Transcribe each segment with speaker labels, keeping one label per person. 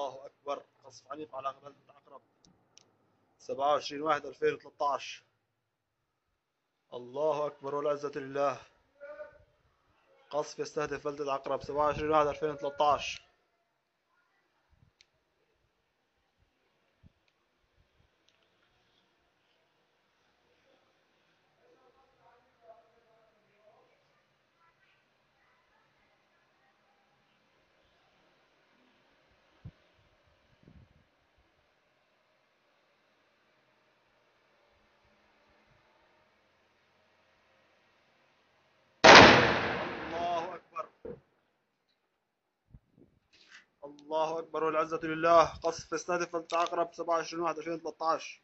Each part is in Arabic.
Speaker 1: الله أكبر. قصف عنيف على بلدة عقرب 27/1/2013. الله أكبر والعزة لله. قصف يستهدف بلدة عقرب 27/1/2013. الله أكبر. الله أكبر والعزة لله. قصف يستهدف بلدة عقرب 27/1/2013.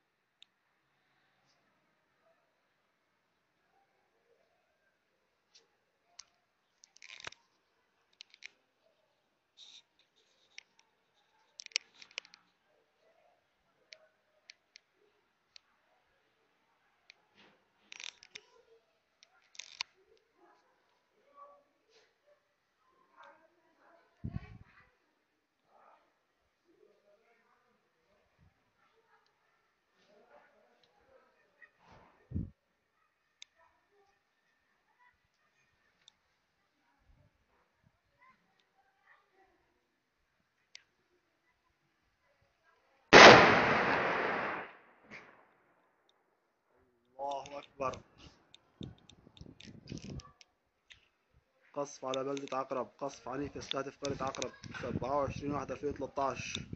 Speaker 1: الله أكبر. قصف على بلدة عقرب. قصف عنيف يستهدف قرية عقرب 27/1/2013.